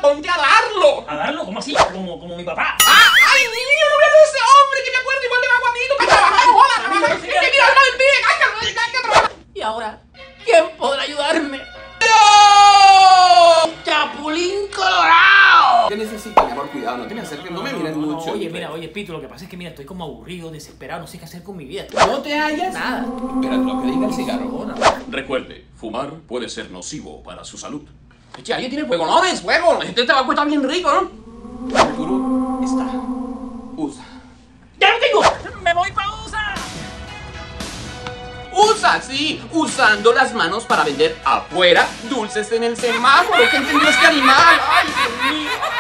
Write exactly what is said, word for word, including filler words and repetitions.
ponte a darlo. ¿A darlo? ¿Cómo así? Como, como mi papá. ¡Ah! ¡Ay, niño, no veas a ese hombre que me acuerdo igual de vago a mí! ¡Tú que trabajas, joda! ¡Trabaja! ¡Es que mira, no del pie! ¡Cállate! ¡Cállate! Y ahora, ¿quién podrá ayudarme? ¡No! ¡Chapulín Colorado! ¿Qué necesita, mi amor? Cuidado, no te me acerques, no me miren No, mucho. oye, mira, oye, Pito, lo que pasa es que mira, estoy como aburrido, desesperado, no sé qué hacer con mi vida. ¿No te hallas? Nada. Espérate, lo que diga el cigarro. No, no. Recuerde, fumar puede ser nocivo para su salud. Che, alguien tiene fuego. No des fuego. Este tabaco está bien rico, ¿no? El futuro está. Usa. ¡Ya lo tengo! ¡Me voy pa' U S A! Usa, sí, usando las manos para vender afuera dulces en el semáforo. ¿Qué entendió este animal? ¡Ay, Dios mío!